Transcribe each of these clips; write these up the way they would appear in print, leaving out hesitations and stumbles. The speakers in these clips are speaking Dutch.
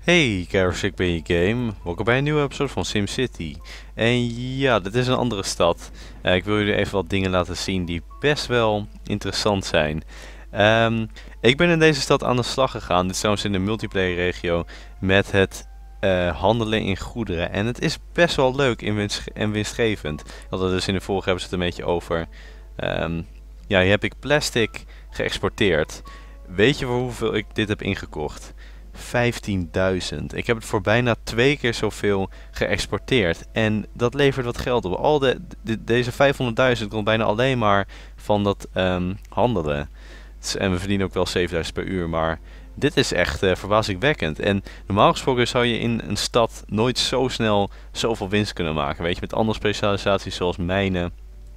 Hey, Garrus, ik ben je game. Welkom bij een nieuwe episode van SimCity. En ja, dit is een andere stad. Ik wil jullie even wat dingen laten zien die best wel interessant zijn. Ehm, ik ben in deze stad aan de slag gegaan. Dit is trouwens in de multiplayer regio met het handelen in goederen. En het is best wel leuk en winstgevend. Dus in de vorige hebben ze het een beetje over. Ja, hier heb ik plastic geëxporteerd. Weet je voor hoeveel ik dit heb ingekocht? 15.000. Ik heb het voor bijna 2 keer zoveel geëxporteerd. En dat levert wat geld op. Deze 500.000 komt bijna alleen maar van dat handelen. En we verdienen ook wel 7.000 per uur. Maar dit is echt verbazingwekkend. En normaal gesproken zou je in een stad nooit zo snel zoveel winst kunnen maken. Weet je, met andere specialisaties zoals mijnen.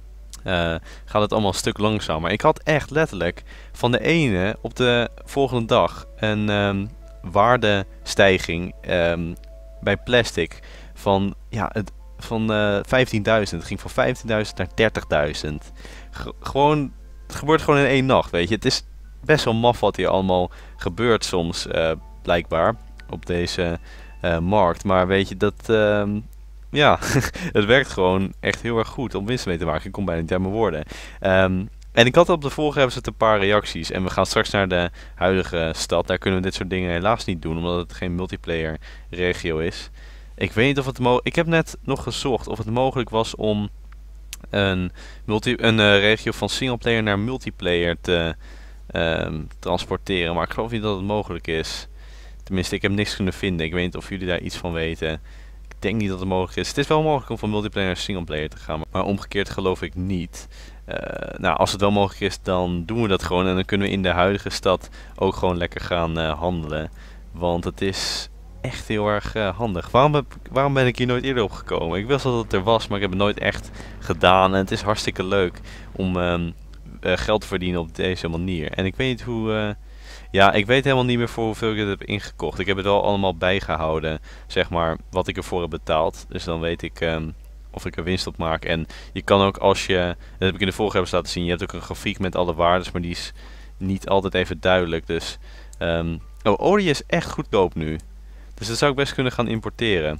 Gaat het allemaal een stuk langzamer. Maar ik had echt letterlijk van de ene op de volgende dag een waardestijging bij plastic van, van 15.000. Het ging van 15.000 naar 30.000. Gewoon, het gebeurt gewoon in één nacht, weet je. Het is best wel maf wat hier allemaal gebeurt soms, blijkbaar, op deze markt. Maar weet je, dat... ja, het werkt gewoon echt heel erg goed om winst mee te maken. Ik kom bijna niet uit mijn woorden. En ik had op de vorige hebben ze het een paar reacties. En we gaan straks naar de huidige stad. Daar kunnen we dit soort dingen helaas niet doen, omdat het geen multiplayer regio is. Ik weet niet of het mogelijk... Ik heb net nog gezocht of het mogelijk was om een regio van singleplayer naar multiplayer te transporteren. Maar ik geloof niet dat het mogelijk is. Tenminste, ik heb niks kunnen vinden. Ik weet niet of jullie daar iets van weten. Ik denk niet dat het mogelijk is. Het is wel mogelijk om van multiplayer naar singleplayer te gaan, maar omgekeerd geloof ik niet. Nou, als het wel mogelijk is, dan doen we dat gewoon. En dan kunnen we in de huidige stad ook gewoon lekker gaan handelen. Want het is echt heel erg handig. Waarom ben ik hier nooit eerder op gekomen? Ik wist dat het er was, maar ik heb het nooit echt gedaan. En het is hartstikke leuk om geld te verdienen op deze manier. En ik weet niet hoe... ja, ik weet helemaal niet meer voor hoeveel ik het heb ingekocht. Ik heb het wel allemaal bijgehouden, zeg maar, wat ik ervoor heb betaald. Dus dan weet ik of ik er winst op maak. En je kan ook als je, dat heb ik in de vorige hebben laten zien, je hebt ook een grafiek met alle waardes, maar die is niet altijd even duidelijk. Dus, oh, olie is echt goedkoop nu. Dus dat zou ik best kunnen gaan importeren.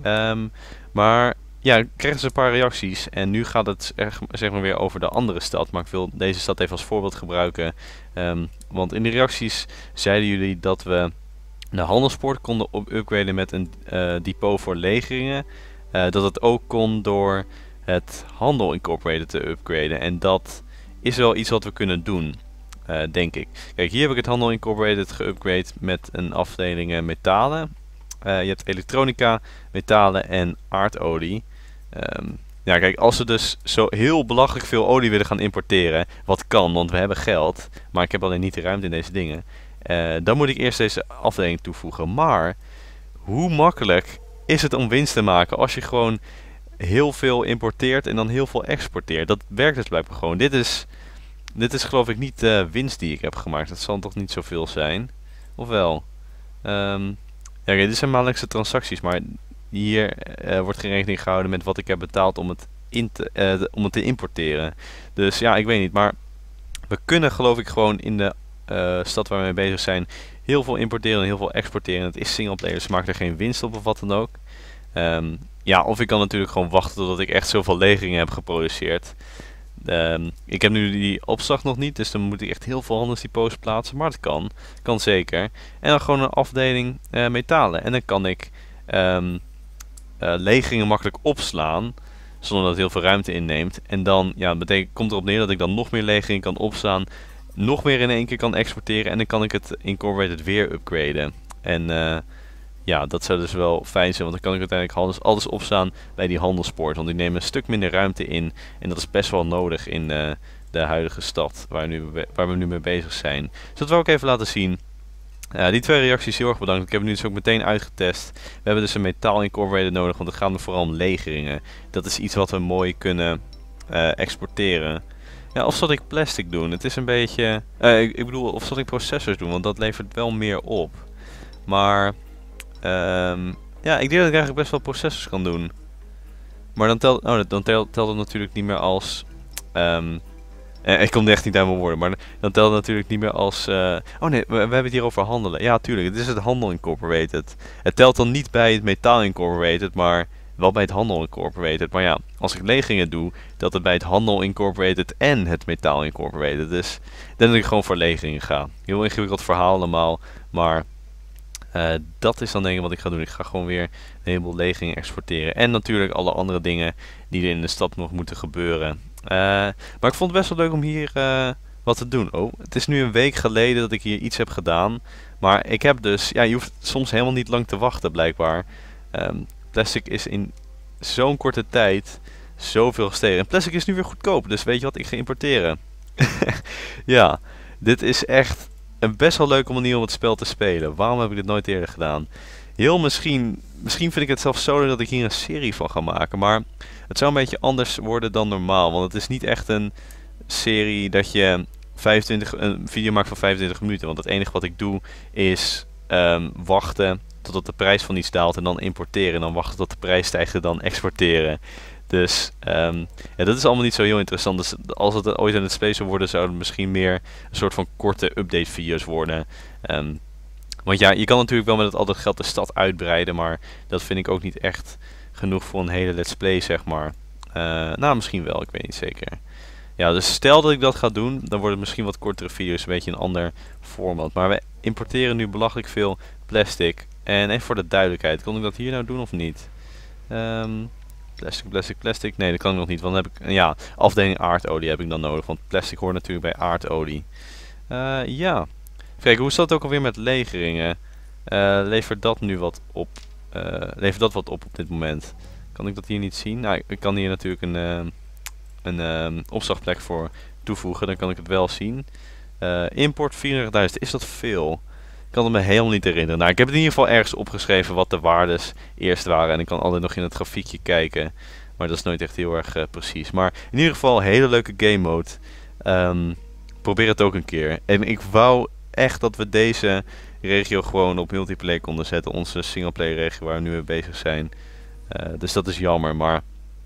Maar ja, ik kreeg dus een paar reacties en nu gaat het zeg maar weer over de andere stad. Maar ik wil deze stad even als voorbeeld gebruiken. Want in de reacties zeiden jullie dat we de handelspoort konden upgraden met een depot voor legeringen. Dat het ook kon door het handel incorporated te upgraden. En dat is wel iets wat we kunnen doen, denk ik. Kijk, hier heb ik het handel incorporated geupgrade met een afdeling metalen. Je hebt elektronica, metalen en aardolie. Ja, kijk, als we dus zo heel belachelijk veel olie willen gaan importeren, wat kan, want we hebben geld, maar ik heb alleen niet de ruimte in deze dingen, dan moet ik eerst deze afdeling toevoegen. Maar hoe makkelijk is het om winst te maken als je gewoon heel veel importeert en dan heel veel exporteert? Dat werkt dus blijkbaar gewoon. Dit is geloof ik niet de winst die ik heb gemaakt. Dat zal toch niet zoveel zijn? Of wel? Ja, okay, dit zijn maandelijkse transacties, maar hier wordt geen rekening gehouden met wat ik heb betaald om het te importeren. Dus ja, ik weet niet, maar we kunnen geloof ik gewoon in de stad waar we mee bezig zijn heel veel importeren en heel veel exporteren. Het is singleplayer, dus maakt er geen winst op of wat dan ook. Ja, of ik kan natuurlijk gewoon wachten totdat ik echt zoveel legeringen heb geproduceerd. Ik heb nu die opslag nog niet, dus dan moet ik echt heel veel handelsdepots plaatsen, maar dat kan zeker. En dan gewoon een afdeling metalen. En dan kan ik legeringen makkelijk opslaan, zonder dat het heel veel ruimte inneemt. En dan komt erop neer dat ik dan nog meer legeringen kan opslaan, nog meer in één keer kan exporteren en dan kan ik het incorporated weer upgraden. En ja, dat zou dus wel fijn zijn, want dan kan ik uiteindelijk alles opslaan bij die handelspoort. Want die nemen een stuk minder ruimte in. En dat is best wel nodig in de huidige stad waar we nu mee bezig zijn. Dus dat wil ik even laten zien. Die 2 reacties heel erg bedankt. Ik heb het nu dus ook meteen uitgetest. We hebben dus een metaal incorporated nodig, want het gaat me vooral om legeringen. Dat is iets wat we mooi kunnen exporteren. Ja, of zal ik plastic doen? Het is een beetje... ik bedoel, of zal ik processors doen? Want dat levert wel meer op. Maar... ja, ik denk dat ik eigenlijk best wel processors kan doen. Maar dan telt het natuurlijk niet meer als Ik kom echt niet aan mijn woorden, maar dan telt het natuurlijk niet meer als... Oh nee, we hebben het hier over handelen. Ja, tuurlijk, het is het Handel Incorporated. Het telt dan niet bij het Metaal Incorporated, maar wel bij het Handel Incorporated. Maar ja, als ik legingen doe, telt het bij het Handel Incorporated en het Metaal Incorporated. Dus ik denk dat ik gewoon voor legingen ga. Heel ingewikkeld verhaal allemaal, maar... dat is dan denk ik wat ik ga doen. Ik ga gewoon weer een heleboel legingen exporteren. En natuurlijk alle andere dingen die er in de stad nog moeten gebeuren. Maar ik vond het best wel leuk om hier wat te doen. Oh, het is nu een week geleden dat ik hier iets heb gedaan. Maar ik heb dus... Ja, je hoeft soms helemaal niet lang te wachten blijkbaar. Plastic is in zo'n korte tijd zoveel gestegen. En plastic is nu weer goedkoop. Dus weet je wat, ik ga importeren. Ja, dit is echt... een best wel leuke manier om het spel te spelen. Waarom heb ik dit nooit eerder gedaan? Misschien vind ik het zelfs zo leuk dat ik hier een serie van ga maken. Maar het zou een beetje anders worden dan normaal. Want het is niet echt een serie dat je een video maakt van 25 minuten. Want het enige wat ik doe is wachten totdat de prijs van iets daalt en dan importeren. En dan wachten tot de prijs stijgt en dan exporteren. Dus ja, dat is allemaal niet zo heel interessant. Dus als het ooit in het space zou worden, zou het misschien meer een soort van korte update video's worden. Want ja, je kan natuurlijk wel met het al dat geld de stad uitbreiden, maar dat vind ik ook niet echt genoeg voor een hele let's play, zeg maar. Nou, misschien wel, ik weet niet zeker. Ja, dus stel dat ik dat ga doen, dan worden het misschien wat kortere video's, een beetje een ander format. Maar we importeren nu belachelijk veel plastic. En even voor de duidelijkheid, kon ik dat hier nou doen of niet? Plastic. Nee, dat kan ik nog niet. Want dan heb ik, ja, afdeling aardolie heb ik dan nodig. Want plastic hoort natuurlijk bij aardolie. Ja. Kijk, hoe is dat ook alweer met legeringen? Levert dat nu wat op? Levert dat wat op dit moment? Kan ik dat hier niet zien? Nou, ik kan hier natuurlijk een opslagplek voor toevoegen. Dan kan ik het wel zien. Import 34.000. Is dat veel? Ik kan het me helemaal niet herinneren. Nou, ik heb het in ieder geval ergens opgeschreven wat de waardes eerst waren. En ik kan altijd nog in het grafiekje kijken. Maar dat is nooit echt heel erg precies. Maar in ieder geval een hele leuke game mode. Probeer het ook een keer. En ik wou echt dat we deze regio gewoon op multiplayer konden zetten. Onze singleplayer regio waar we nu mee bezig zijn. Dus dat is jammer. Maar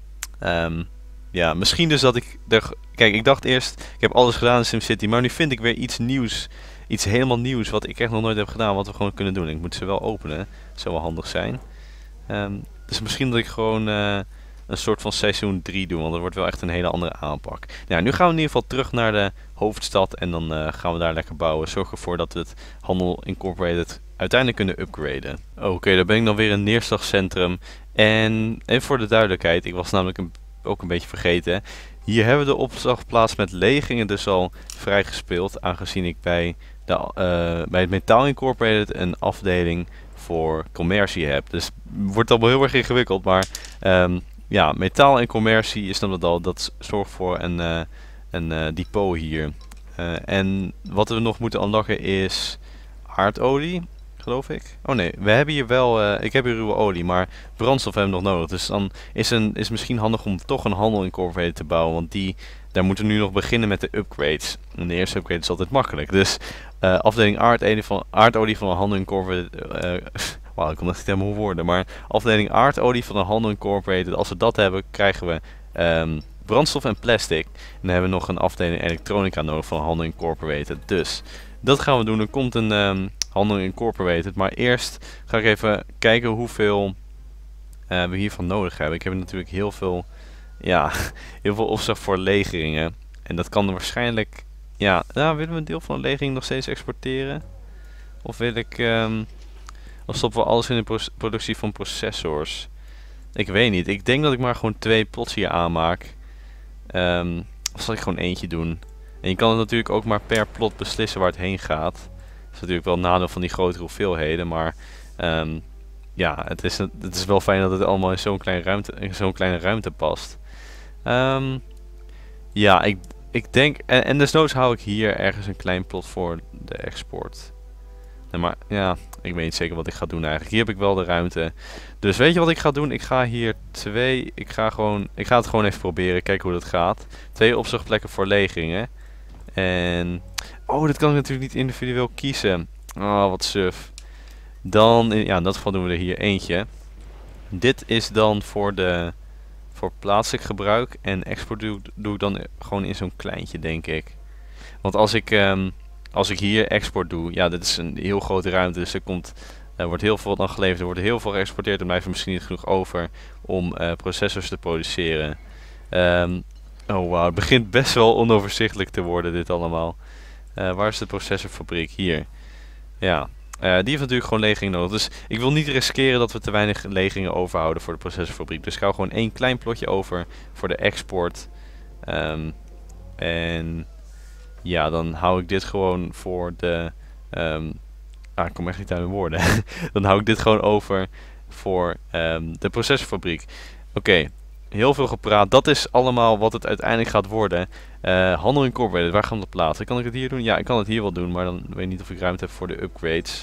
ja, misschien dus dat ik... Kijk, ik dacht eerst, ik heb alles gedaan in SimCity. Maar nu vind ik weer iets nieuws. Iets helemaal nieuws wat ik echt nog nooit heb gedaan. Wat we gewoon kunnen doen. Ik moet ze wel openen. Dat zou wel handig zijn. Dus misschien dat ik gewoon een soort van seizoen 3 doe. Want dat wordt wel echt een hele andere aanpak. Nou, nu gaan we in ieder geval terug naar de hoofdstad. En dan gaan we daar lekker bouwen. Zorg ervoor dat we het Handel Incorporated uiteindelijk kunnen upgraden. Oké, daar ben ik dan weer een neerslagcentrum. En even voor de duidelijkheid. Ik was namelijk ook een beetje vergeten. Hier hebben we de opslagplaats met legingen dus al vrijgespeeld. Aangezien ik bij het Metaal Incorporated een afdeling voor commercie heb. Dus het wordt allemaal heel erg ingewikkeld. Maar ja, metaal en commercie is dan al. Dat zorgt voor een depot hier. En wat we nog moeten unlocken is aardolie, geloof ik. Oh nee, we hebben hier wel, ik heb hier ruwe olie, maar brandstof hebben we nog nodig. Dus dan is het misschien handig om toch een Handel Incorporated te bouwen. Want daar moeten we nu nog beginnen met de upgrades. En de eerste upgrade is altijd makkelijk. Dus afdeling aardolie van een Handel Incorporated. Wauw, ik kon echt niet helemaal woorden. Maar afdeling aardolie van een Handel Incorporated. Als we dat hebben, krijgen we brandstof en plastic. En dan hebben we nog een afdeling elektronica nodig van een Handel Incorporated. Dus dat gaan we doen. Er komt een Handel Incorporated. Maar eerst ga ik even kijken hoeveel we hiervan nodig hebben. Ik heb natuurlijk heel veel, ja, heel veel opslag voor legeringen. En dat kan er waarschijnlijk... Ja, nou, willen we een deel van de legering nog steeds exporteren? Of wil ik... of stoppen we alles in de productie van processors? Ik weet niet. Ik denk dat ik maar gewoon 2 plots hier aanmaak. Of zal ik gewoon eentje doen? En je kan het natuurlijk ook maar per plot beslissen waar het heen gaat. Dat is natuurlijk wel een nadeel van die grotere hoeveelheden. Maar ja, het is wel fijn dat het allemaal in zo'n kleine ruimte past. Ja, ik denk... En desnoods hou ik hier ergens een klein plot voor de export. Nee, maar ja, ik weet niet zeker wat ik ga doen eigenlijk. Hier heb ik wel de ruimte. Dus weet je wat ik ga doen? Ik ga hier 2... Ik ga het gewoon even proberen. Kijken hoe dat gaat. 2 opslagplekken voor legeringen. En... Oh, dit kan ik natuurlijk niet individueel kiezen. Oh, wat suf. Dan... Ja, in dat geval doen we er hier eentje. Dit is dan voor voor plaatselijk gebruik. En export doe ik dan gewoon in zo'n kleintje, denk ik. Want als ik hier export doe, ja, dit is een heel grote ruimte, dus er wordt heel veel dan geleverd, er wordt heel veel geëxporteerd, en blijft er misschien niet genoeg over om processors te produceren. Oh wauw, het begint best wel onoverzichtelijk te worden dit allemaal. Waar is de processorfabriek? Hier. Ja, die heeft natuurlijk gewoon legering nodig. Dus ik wil niet riskeren dat we te weinig legeringen overhouden voor de processorfabriek. Dus ik hou gewoon één klein plotje over voor de export. En ja, dan hou ik dit gewoon voor de... ik kom echt niet uit mijn woorden. Dan hou ik dit gewoon over voor de processorfabriek. Oké, heel veel gepraat. Dat is allemaal wat het uiteindelijk gaat worden. Handel Incorporated, waar gaan we dat plaatsen? Kan ik het hier doen? Ja, ik kan het hier wel doen, maar dan weet ik niet of ik ruimte heb voor de upgrades.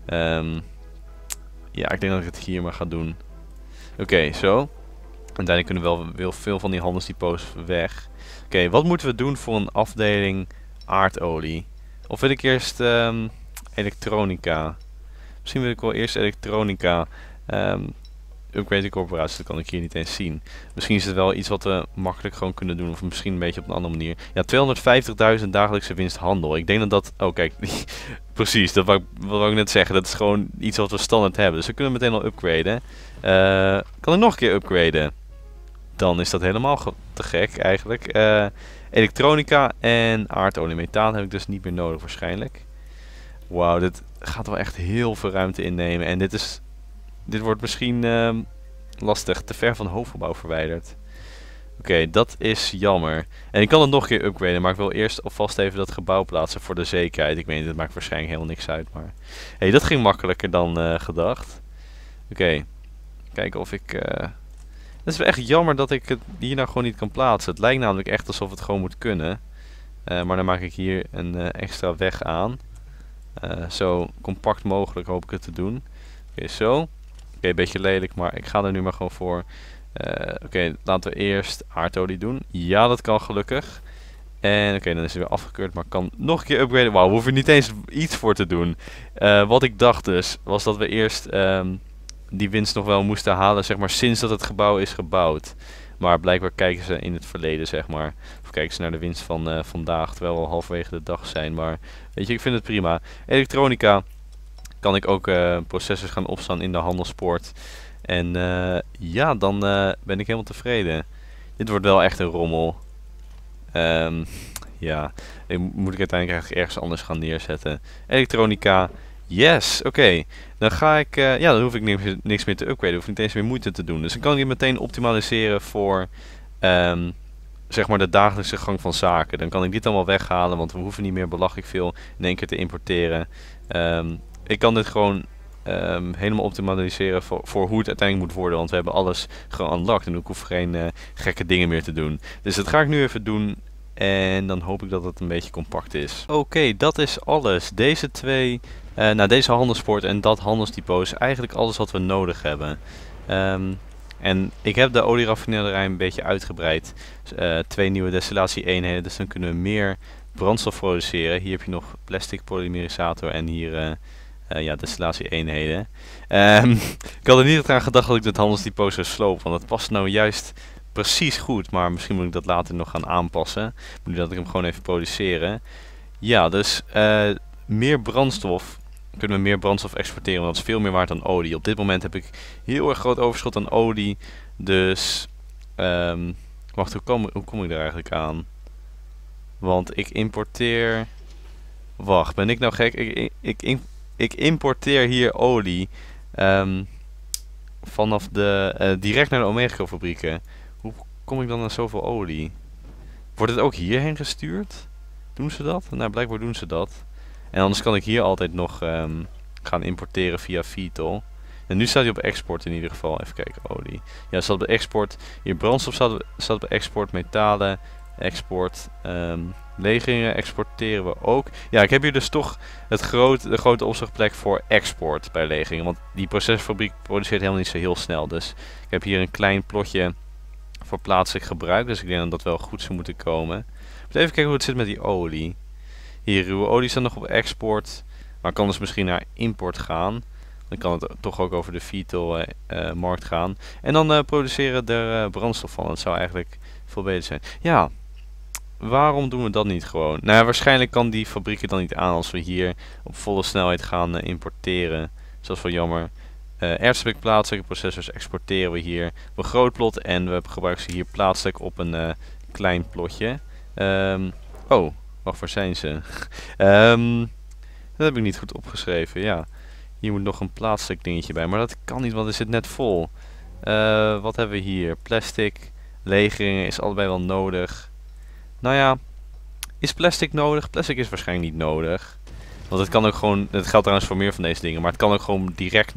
Ja, ik denk dat ik het hier maar ga doen. Oké, zo. Uiteindelijk kunnen we wel veel van die handelsdepots weg. Oké, wat moeten we doen voor een afdeling aardolie? Of wil ik eerst elektronica? Misschien wil ik wel eerst elektronica. Upgrade corporatie, dat kan ik hier niet eens zien. Misschien is het wel iets wat we makkelijk gewoon kunnen doen. Of misschien een beetje op een andere manier. Ja, 250.000 dagelijkse winsthandel. Ik denk dat dat... Oh, kijk. Precies, dat wou ik net zeggen. Dat is gewoon iets wat we standaard hebben. Dus we kunnen meteen al upgraden. Kan ik nog een keer upgraden? Dan is dat helemaal te gek eigenlijk. Elektronica en aardolie. Methaan heb ik dus niet meer nodig waarschijnlijk. Wauw, dit gaat wel echt heel veel ruimte innemen. En dit wordt misschien lastig. Te ver van hoofdgebouw verwijderd. Oké, dat is jammer. En ik kan het nog een keer upgraden. Maar ik wil eerst alvast even dat gebouw plaatsen voor de zekerheid. Ik weet niet, dat maakt waarschijnlijk helemaal niks uit. Maar hey, dat ging makkelijker dan gedacht. Oké, kijken of ik... Het is wel echt jammer dat ik het hier nou gewoon niet kan plaatsen. Het lijkt namelijk echt alsof het gewoon moet kunnen. Maar dan maak ik hier een extra weg aan. Zo compact mogelijk hoop ik het te doen. Oké, zo. Oké, een beetje lelijk, maar ik ga er nu maar gewoon voor. Oké, laten we eerst aardolie doen. Ja, dat kan gelukkig. En oké, dan is het weer afgekeurd, maar ik kan nog een keer upgraden. Wauw, we hoeven er niet eens iets voor te doen. Wat ik dacht dus, was dat we eerst die winst nog wel moesten halen, zeg maar, sinds dat het gebouw is gebouwd. Maar blijkbaar kijken ze in het verleden, zeg maar. Of kijken ze naar de winst van vandaag, terwijl we al halverwege de dag zijn. Maar weet je, ik vind het prima. Elektronica kan ik ook processors gaan opstaan in de handelspoort. En ja, dan ben ik helemaal tevreden. Dit wordt wel echt een rommel. Ja, moet ik uiteindelijk eigenlijk ergens anders gaan neerzetten. Elektronica, yes, oké. Dan ga ik, ja, dan hoef ik niks meer te upgraden, hoef niet eens meer moeite te doen. Dus dan kan ik het meteen optimaliseren voor, zeg maar, de dagelijkse gang van zaken. Dan kan ik dit allemaal weghalen, want we hoeven niet meer belachelijk veel in één keer te importeren. Ik kan dit gewoon helemaal optimaliseren voor hoe het uiteindelijk moet worden, want we hebben alles geunlocked en ik hoef geen gekke dingen meer te doen. Dus dat ga ik nu even doen. En dan hoop ik dat het een beetje compact is. Oké, dat is alles. Deze twee, deze handelspoort en dat handelsdepot is eigenlijk alles wat we nodig hebben. En ik heb de olieraffinaderij een beetje uitgebreid. 2 nieuwe destillatie-eenheden, dus dan kunnen we meer brandstof produceren. Hier heb je nog plastic polymerisator en hier ja, destillatie-eenheden. Ik had er niet aan gedacht dat ik dit handelsdepot zou slopen, want het past nou juist precies goed, maar misschien moet ik dat later nog gaan aanpassen. Nu dat ik hem gewoon even produceren. Ja, dus meer brandstof. Kunnen we meer brandstof exporteren, want dat is veel meer waard dan olie. Op dit moment heb ik heel erg groot overschot aan olie. Dus, wacht, hoe kom ik daar eigenlijk aan? Want ik importeer... Wacht, ben ik nou gek? Ik importeer hier olie vanaf direct naar de Omegaco fabrieken. Hoe kom ik dan aan zoveel olie? Wordt het ook hierheen gestuurd? Doen ze dat? Nou, blijkbaar doen ze dat. En anders kan ik hier altijd nog gaan importeren via Vitol. En nu staat hij op export in ieder geval. Even kijken, olie. Ja, staat op export. Hier brandstof staat op export. Metalen, export. Legeringen exporteren we ook. Ja, ik heb hier dus toch de grote opslagplek voor export bij legeringen. Want die procesfabriek produceert helemaal niet zo heel snel. Dus ik heb hier een klein plotje voor plaatselijk gebruik. Dus ik denk dat dat wel goed zou moeten komen. Even kijken hoe het zit met die olie. Hier, ruwe olie staat nog op export. Maar kan dus misschien naar import gaan. Want Dan kan het toch ook over de Vitol-markt gaan. En dan produceren er brandstof van. Dat zou eigenlijk veel beter zijn. Ja, waarom doen we dat niet gewoon? Nou ja, waarschijnlijk kan die fabrieken dan niet aan als we hier op volle snelheid gaan importeren. Dat is wel jammer. Ertsblik plaatselijke processors exporteren we hier op een groot plot en we gebruiken ze hier plaatselijk op een klein plotje. Oh, wacht, waar zijn ze? Dat heb ik niet goed opgeschreven, ja. Hier moet nog een plaatselijk dingetje bij, maar dat kan niet, want het zit net vol. Wat hebben we hier? Plastic, legeringen is allebei wel nodig. Nou ja, is plastic nodig? Plastic is waarschijnlijk niet nodig. Want het kan ook gewoon, het geldt trouwens voor meer van deze dingen, maar het kan ook gewoon direct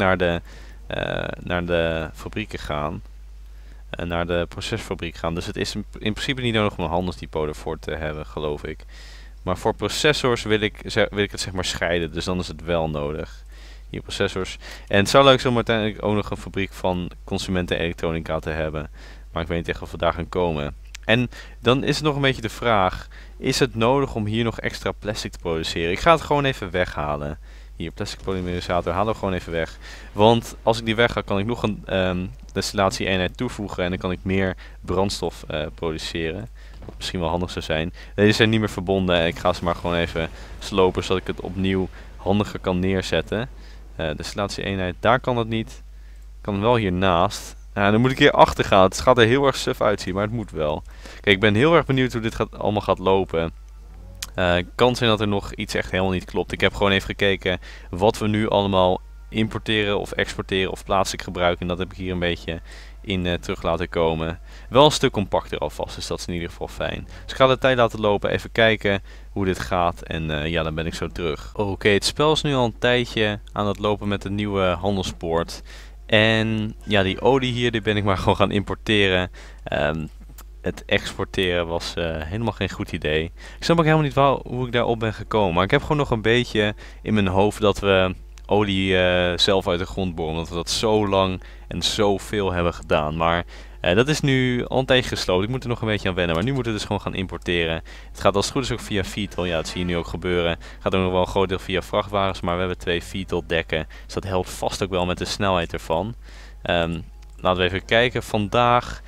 naar de fabrieken gaan. Naar de procesfabriek gaan. Dus het is in principe niet nodig om een handelsdepot ervoor te hebben, geloof ik. Maar voor processors wil ik het zeg maar scheiden, dus dan is het wel nodig. Hier processors. En het zou leuk zijn om uiteindelijk ook nog een fabriek van consumentenelektronica te hebben. Maar ik weet niet echt of we daar gaan komen. En dan is het nog een beetje de vraag, is het nodig om hier nog extra plastic te produceren? Ik ga het gewoon even weghalen. Hier, plastic polymerisator, halen we gewoon even weg. Want als ik die wegga, kan ik nog een destillatie-eenheid toevoegen en dan kan ik meer brandstof produceren. Wat misschien wel handig zou zijn. Deze zijn niet meer verbonden. Ik ga ze maar gewoon even slopen, zodat ik het opnieuw handiger kan neerzetten. Destillatie-eenheid, daar kan het niet. Ik kan wel hiernaast. Dan moet ik hier achter gaan. Het gaat er heel erg suf uitzien, maar het moet wel. Kijk, ik ben heel erg benieuwd hoe dit allemaal gaat lopen. Kan zijn dat er nog iets echt helemaal niet klopt. Ik heb gewoon even gekeken wat we nu allemaal importeren of exporteren of plaatselijk gebruiken. En dat heb ik hier een beetje in terug laten komen. Wel een stuk compacter alvast, dus dat is in ieder geval fijn. Dus ik ga de tijd laten lopen, even kijken hoe dit gaat. En ja, dan ben ik zo terug. Oké, het spel is nu al een tijdje aan het lopen met de nieuwe handelspoort. En ja, die olie hier, die ben ik maar gewoon gaan importeren. Het exporteren was helemaal geen goed idee. Ik snap ook helemaal niet hoe ik daarop ben gekomen. Maar ik heb gewoon nog een beetje in mijn hoofd dat we olie zelf uit de grond boren. Omdat we dat zo lang en zoveel hebben gedaan. Maar dat is nu al een tijdje gesloten. Ik moet er nog een beetje aan wennen. Maar nu moeten we dus gewoon gaan importeren. Het gaat als het goed is ook via Vitol. Ja, dat zie je nu ook gebeuren. Het gaat ook nog wel een groot deel via vrachtwagens. Maar we hebben 2 Vitol dekken. Dus dat helpt vast ook wel met de snelheid ervan. Laten we even kijken. Vandaag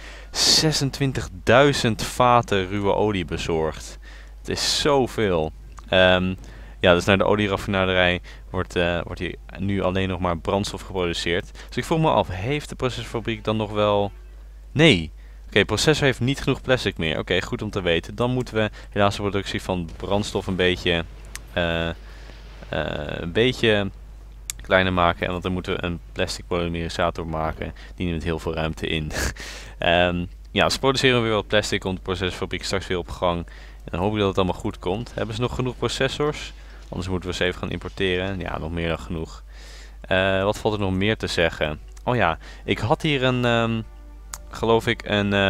26.000 vaten ruwe olie bezorgd. Het is zoveel. Ja, dus naar de olieraffinaderij wordt hier nu alleen nog maar brandstof geproduceerd. Dus ik vroeg me af, heeft de procesfabriek dan nog wel... Nee. Oké, de processor heeft niet genoeg plastic meer. Oké, goed om te weten. Dan moeten we helaas de productie van brandstof een beetje kleiner maken. En want dan moeten we een plastic polymerisator maken. Die neemt heel veel ruimte in. Ja, ze produceren weer wat plastic, komt de procesfabriek straks weer op gang. En dan hoop ik dat het allemaal goed komt. Hebben ze nog genoeg processors? Anders moeten we ze even gaan importeren. Ja, nog meer dan genoeg. Wat valt er nog meer te zeggen? Oh ja, ik had hier geloof ik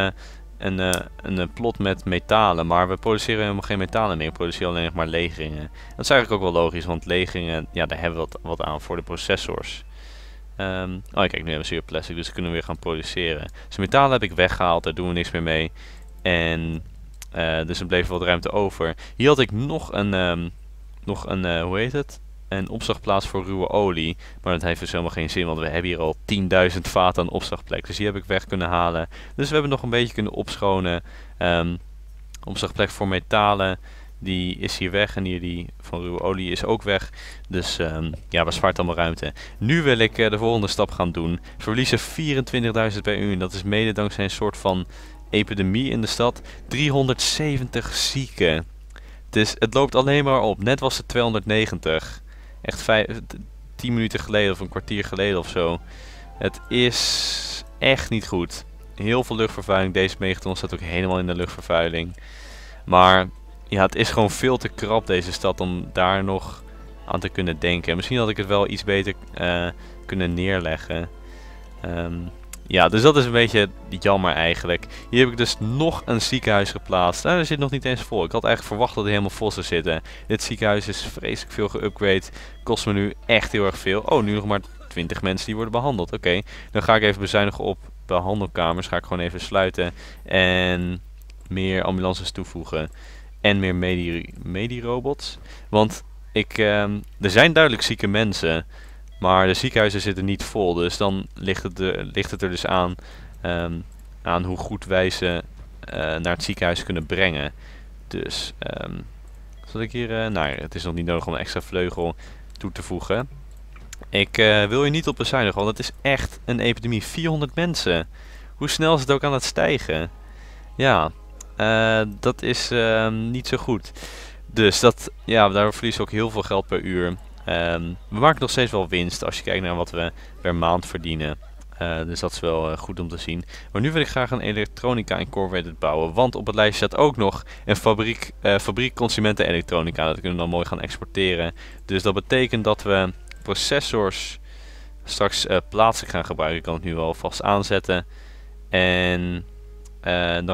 een plot met metalen. Maar we produceren helemaal geen metalen meer. We produceren alleen nog maar legeringen. Dat is eigenlijk ook wel logisch, want legeringen, ja, daar hebben we wat aan voor de processors. Oh kijk, nu hebben ze weer plastic, dus we kunnen weer gaan produceren. Dus metalen heb ik weggehaald, daar doen we niks meer mee. En dus er bleef wat ruimte over. Hier had ik nog een hoe heet het? Een opslagplaats voor ruwe olie. Maar dat heeft dus helemaal geen zin, want we hebben hier al 10.000 vaten aan opslagplek. Dus die heb ik weg kunnen halen. Dus we hebben nog een beetje kunnen opschonen. Opslagplek voor metalen, die is hier weg. En hier die van ruwe olie is ook weg. Dus ja, bespaart allemaal ruimte. Nu wil ik de volgende stap gaan doen. Verliezen 24.000 per uur. Dat is mede dankzij een soort van epidemie in de stad. 370 zieken. Dus het loopt alleen maar op. Net was het 290. Echt 10 minuten geleden of een kwartier geleden of zo. Het is echt niet goed. Heel veel luchtvervuiling. Deze megaton staat ook helemaal in de luchtvervuiling. Maar ja, het is gewoon veel te krap deze stad om daar nog aan te kunnen denken. Misschien had ik het wel iets beter kunnen neerleggen. Ja, dus dat is een beetje jammer eigenlijk. Hier heb ik dus nog een ziekenhuis geplaatst. Nou, er zit nog niet eens vol. Ik had eigenlijk verwacht dat hij helemaal vol zou zitten. Dit ziekenhuis is vreselijk veel geupgrade. Kost me nu echt heel erg veel. Oh, nu nog maar 20 mensen die worden behandeld. Oké, dan ga ik even bezuinigen op behandelkamers. Ga ik gewoon even sluiten. En meer ambulances toevoegen. En meer medi-robots. Want er zijn duidelijk zieke mensen. Maar de ziekenhuizen zitten niet vol, dus dan ligt het er dus aan, aan hoe goed wij ze naar het ziekenhuis kunnen brengen. Dus, zal ik hier... nou, het is nog niet nodig om een extra vleugel toe te voegen. Ik wil je niet op bezuinigen, want het is echt een epidemie. 400 mensen. Hoe snel is het ook aan het stijgen? Ja, dat is niet zo goed. Dus dat, ja, daar verliezen we ook heel veel geld per uur. We maken nog steeds wel winst als je kijkt naar wat we per maand verdienen. Dus dat is wel goed om te zien. Maar nu wil ik graag een elektronica incorporated bouwen. Want op het lijstje staat ook nog een fabriek consumenten elektronica. Dat kunnen we dan mooi gaan exporteren. Dus dat betekent dat we processors straks plaatselijk gaan gebruiken. Ik kan het nu wel vast aanzetten. En dan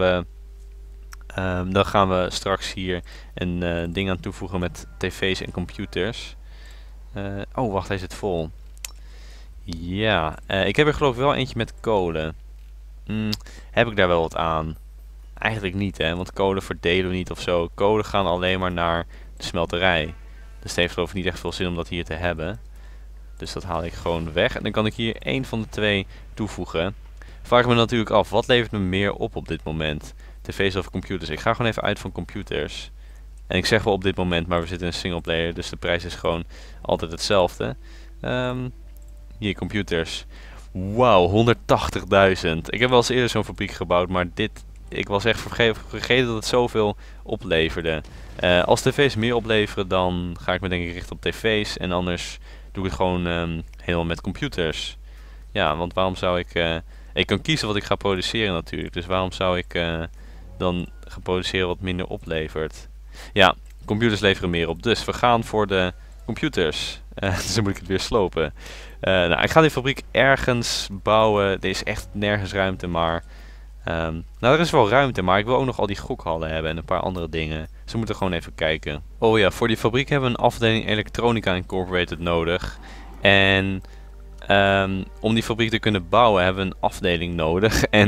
gaan we straks hier een ding aan toevoegen met tv's en computers. Oh, wacht, hij zit vol. Ja, ik heb er geloof ik wel eentje met kolen. Heb ik daar wel wat aan? Eigenlijk niet, hè, want kolen verdelen we niet of zo. Kolen gaan alleen maar naar de smelterij. Dus het heeft geloof ik niet echt veel zin om dat hier te hebben. Dus dat haal ik gewoon weg. En dan kan ik hier één van de twee toevoegen. Vraag ik me natuurlijk af, wat levert me meer op dit moment? TV's of computers? Ik ga gewoon even uit van computers. En ik zeg wel op dit moment, maar we zitten in een singleplayer, dus de prijs is gewoon altijd hetzelfde. Hier, computers. Wauw, 180.000. Ik heb wel eens eerder zo'n fabriek gebouwd, maar ik was echt vergeten dat het zoveel opleverde. Als tv's meer opleveren, dan ga ik me denk ik richten op tv's. En anders doe ik het gewoon helemaal met computers. Ja, want waarom zou ik... ik kan kiezen wat ik ga produceren natuurlijk. Dus waarom zou ik dan gaan produceren wat minder oplevert? Ja, computers leveren meer op. Dus we gaan voor de computers. Dus dan moet ik het weer slopen. Nou, ik ga die fabriek ergens bouwen. Er is echt nergens ruimte, maar... nou, er is wel ruimte, maar ik wil ook nog al die gokhallen hebben en een paar andere dingen. Dus we moeten gewoon even kijken. Oh ja, voor die fabriek hebben we een afdeling Electronica Incorporated nodig. En om die fabriek te kunnen bouwen hebben we een afdeling nodig. En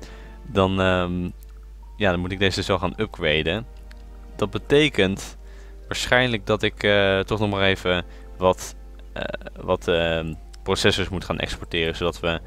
ja, dan moet ik deze zo gaan upgraden. Dat betekent waarschijnlijk dat ik toch nog maar even wat processors moet gaan exporteren,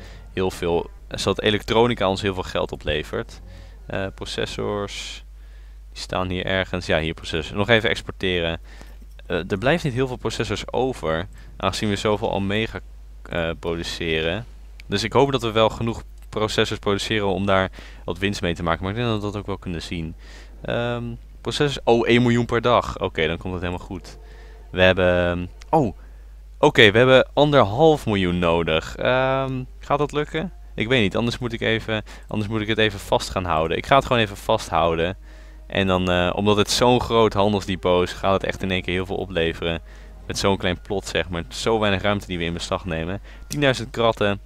zodat elektronica ons heel veel geld oplevert. Processors, die staan hier ergens. Ja, hier processors. Nog even exporteren. Er blijft niet heel veel processors over, aangezien we zoveel Omega produceren. Dus ik hoop dat we wel genoeg processors produceren om daar wat winst mee te maken. Maar ik denk dat we dat ook wel kunnen zien. Processors, oh, 1 miljoen per dag. Oké, dan komt het helemaal goed. We hebben... Oké, we hebben 1,5 miljoen nodig. Gaat dat lukken? Ik weet niet, anders moet ik het even vast gaan houden. Ik ga het gewoon even vasthouden. En dan, omdat het zo'n groot handelsdepot is, gaat het echt in één keer heel veel opleveren. Met zo'n klein plot, zeg maar. Zo weinig ruimte die we in beslag nemen. 10.000 kratten.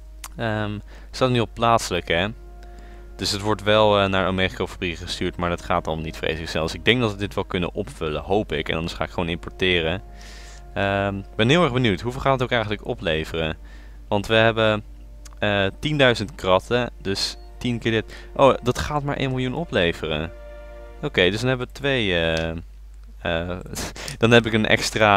Staat nu op plaatselijk, hè. Dus het wordt wel naar Omega fabriek gestuurd, maar dat gaat allemaal niet vreselijk snel. Dus ik denk dat we dit wel kunnen opvullen, hoop ik. En anders ga ik gewoon importeren. Ik ben heel erg benieuwd. Hoeveel gaat het ook eigenlijk opleveren? Want we hebben 10.000 kratten. Dus 10 keer dit. Oh, dat gaat maar 1 miljoen opleveren. Oké, dus dan hebben we twee... dan heb ik een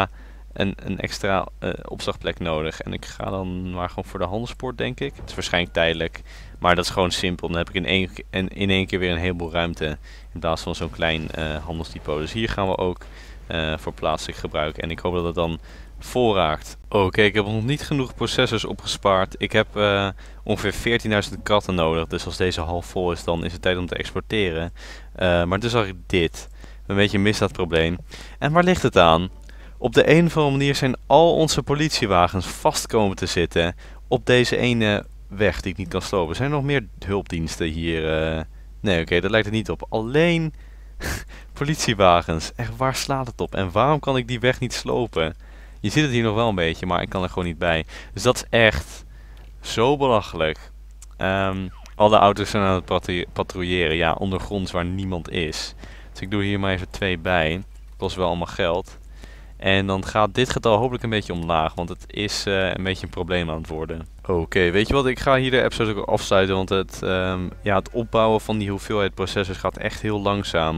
extra opslagplek nodig. En ik ga dan maar gewoon voor de handelspoort, denk ik. Het is waarschijnlijk tijdelijk. Maar dat is gewoon simpel. Dan heb ik in één keer weer een heleboel ruimte. In plaats van zo'n klein handelsdepot. Dus hier gaan we ook voor plaatselijk gebruiken. En ik hoop dat het dan vol raakt. Oké, ik heb nog niet genoeg processors opgespaard. Ik heb ongeveer 14.000 kratten nodig. Dus als deze half vol is, dan is het tijd om te exporteren. Maar dus zag ik dit. Een beetje mis dat probleem. En waar ligt het aan? Op de een of andere manier zijn al onze politiewagens vast komen te zitten op deze ene weg die ik niet kan slopen. Zijn er nog meer hulpdiensten hier? Nee, oké, dat lijkt er niet op. Alleen politiewagens. Echt, waar slaat het op? En waarom kan ik die weg niet slopen? Je ziet het hier nog wel een beetje, maar ik kan er gewoon niet bij. Dus dat is echt zo belachelijk. Alle auto's zijn aan het patrouilleren. Ja, ondergronds waar niemand is. Dus ik doe hier maar even 2 bij. Kost wel allemaal geld. En dan gaat dit getal hopelijk een beetje omlaag, want het is een beetje een probleem aan het worden. Oké, weet je wat? Ik ga hier de episode ook afsluiten, want het opbouwen van die hoeveelheid processors gaat echt heel langzaam.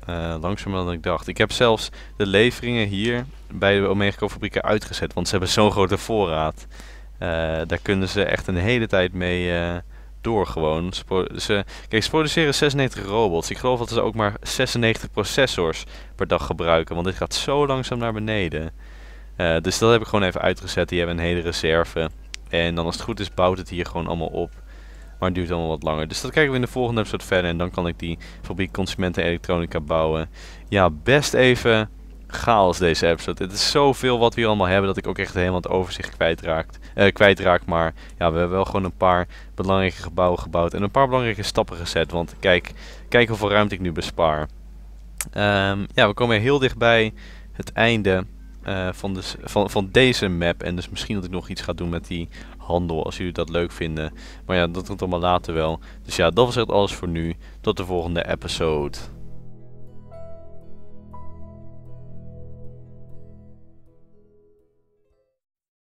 Langzamer dan ik dacht. Ik heb zelfs de leveringen hier bij de Omegaco fabrieken uitgezet, want ze hebben zo'n grote voorraad. Daar kunnen ze echt een hele tijd mee door gewoon. Kijk, ze produceren 96 robots. Ik geloof dat ze ook maar 96 processors per dag gebruiken, want dit gaat zo langzaam naar beneden. Dus dat heb ik gewoon even uitgezet. Die hebben een hele reserve. En dan als het goed is bouwt het hier gewoon allemaal op. Maar het duurt allemaal wat langer. Dus dat kijken we in de volgende episode verder. En dan kan ik die fabriek consumenten elektronica bouwen. Ja, best even chaos deze episode. Het is zoveel wat we hier allemaal hebben dat ik ook echt helemaal het overzicht kwijtraak. Maar ja, we hebben wel gewoon een paar belangrijke gebouwen gebouwd. En een paar belangrijke stappen gezet. Want kijk hoeveel ruimte ik nu bespaar. Ja, we komen heel dichtbij het einde van deze map. En dus misschien dat ik nog iets ga doen met die handel, als jullie dat leuk vinden. Maar ja, dat komt allemaal later wel. Dus ja, dat was echt alles voor nu. Tot de volgende episode.